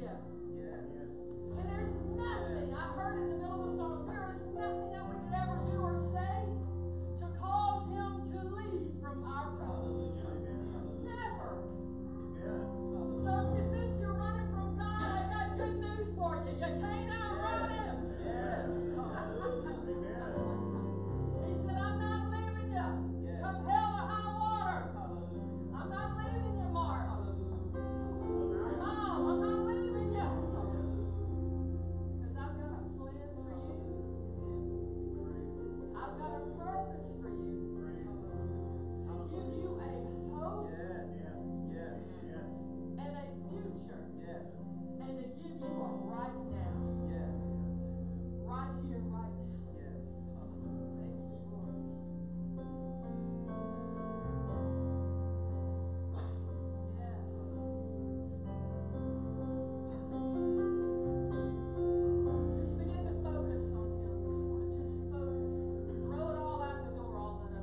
And there's nothing, I heard in the middle of the song, there is nothing that we could ever do or say to cause him to leave from our presence. Never. So if you think you're running from God, I got good news for you. You can't outrun him. He said, I'm not leaving you. Come hell or high water. I'm not leaving you, Mark. Mom, I'm not leaving you. Because I've got a plan for you. I've got a purpose for you. To give you a hope and a future. And to give you a right now. Right here, right now. Thank you, Lord. Yes. Just begin to focus on him this morning. Just focus. Throw it all out the door, all that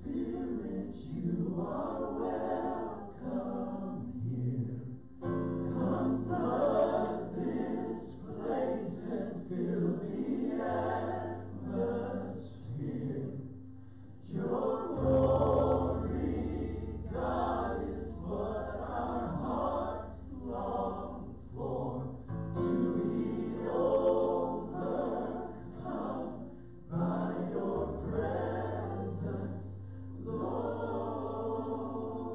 Spirit, you are welcome here. Come flood this place and fill the atmosphere. Your glory, God, is what our hearts long for. To be overcome by your presence, Lord.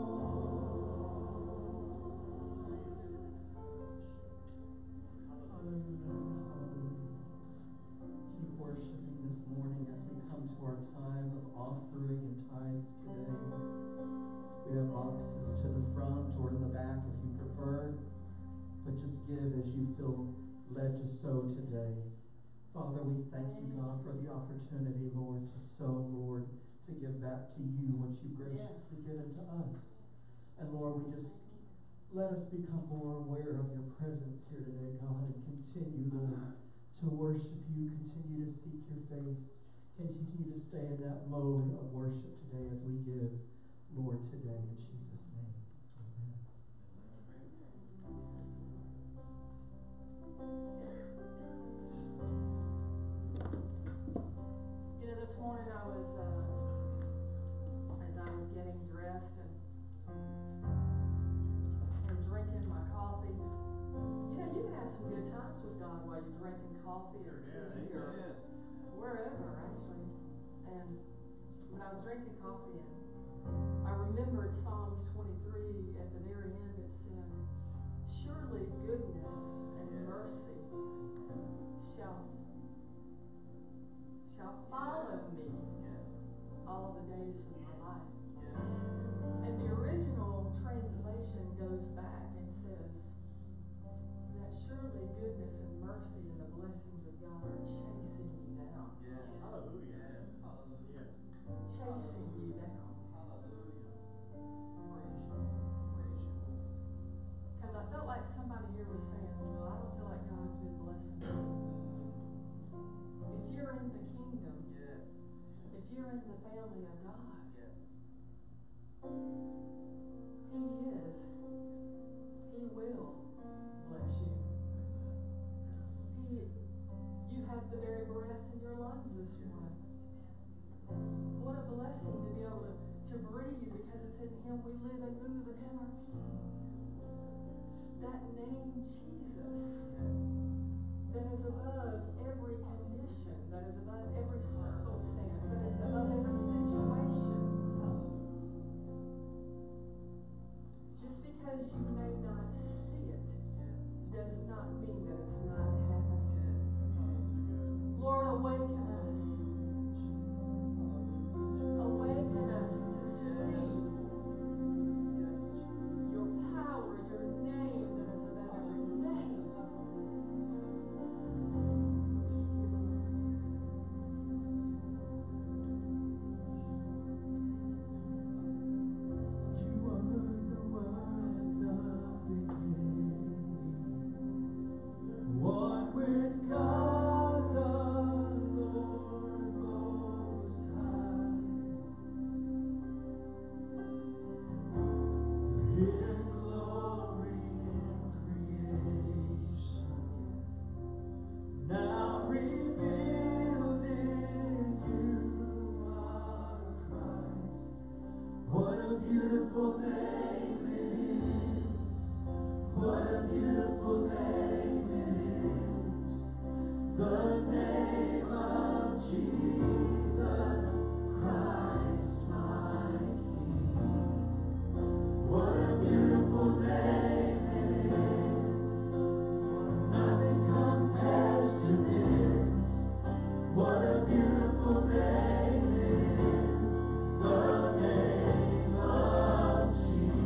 Keep worshiping this morning as we come to our time of offering and tithes today. We have boxes to the front or in the back if you prefer, but just give as you feel led to sow today. Father, we thank you, God, for the opportunity, Lord, to sow, Lord, to give back to you what you graciously given to us. And Lord, we just let us become more aware of your presence here today, God, and continue, Lord, to worship you, continue to seek your face, continue to stay in that mode of worship today as we give, Lord, today in Jesus' name. Amen. You know, this morning I was, as I was getting dressed and drinking my coffee. You know, you can have some good times with God while you're drinking coffee or tea or wherever, actually. And when I was drinking coffee, and I remembered Psalms 23 at the very end. It said, "Surely goodness and mercy shall follow me all of the days of my life." And the original translation goes back and says that surely goodness and mercy and the blessings of God are chasing you down. Hallelujah. Yes. Hallelujah. Chasing you down. Hallelujah. Praise you. Praise you. Because I felt like somebody here was saying, well, I don't feel like God's been blessing me. If you're in the kingdom, if you're in the family of God, He will bless you. You have the very breath in your lungs this morning. What a blessing to be able to breathe, because it's in Him we live and move and have our being. That name, Jesus, that is above every condition, that is above every circumstance, that is above every situation. Just because you may not see it does not mean that it's not happening. Lord, awaken us. Awaken us to see your power, your name that is above every name. You are the Word at the beginning, one with God the Lord Most High. Your hidden glory in creation, now revealed in you, our Christ. What a beautiful name it is. What a beautiful name it is. The name of Jesus Christ, my King. What a beautiful name it is. Nothing compares to this. What a beautiful name it is. The name of Jesus.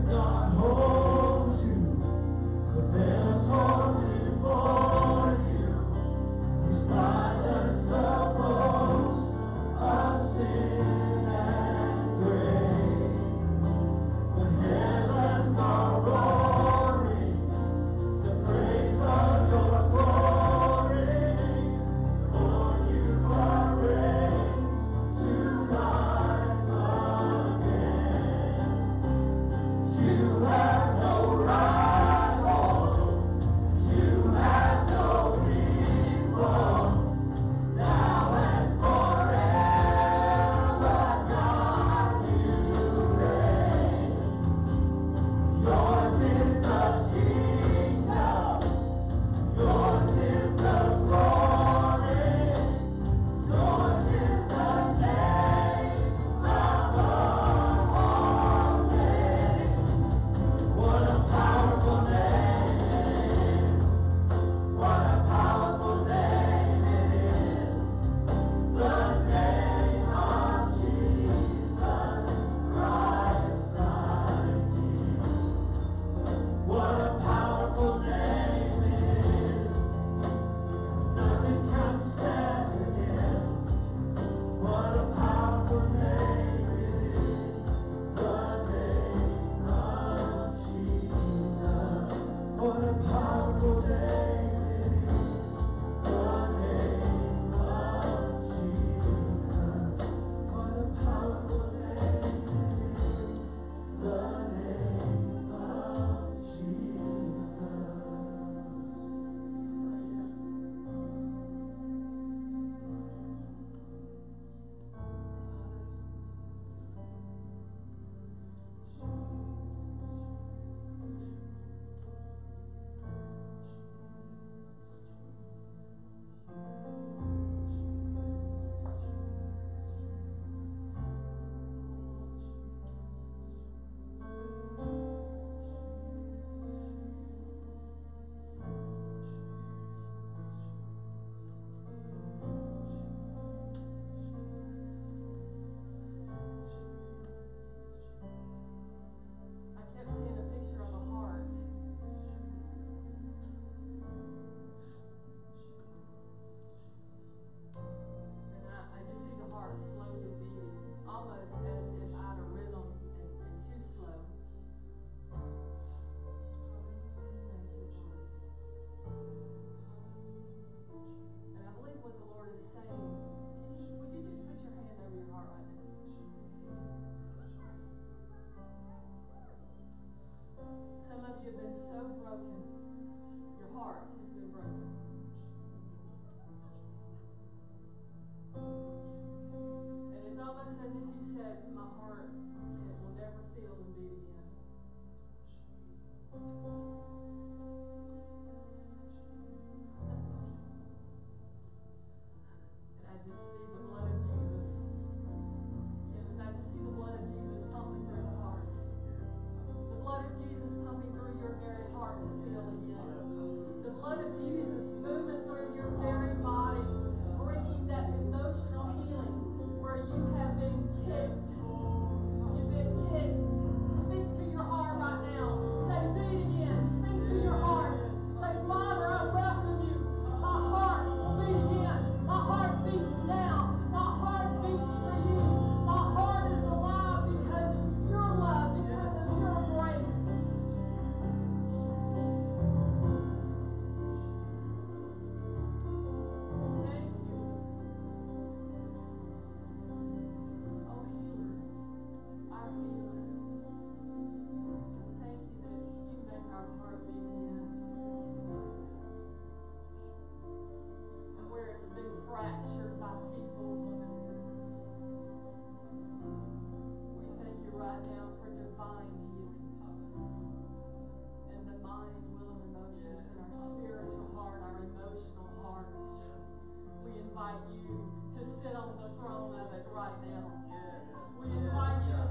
invite you to sit on the throne of it right now. We invite you to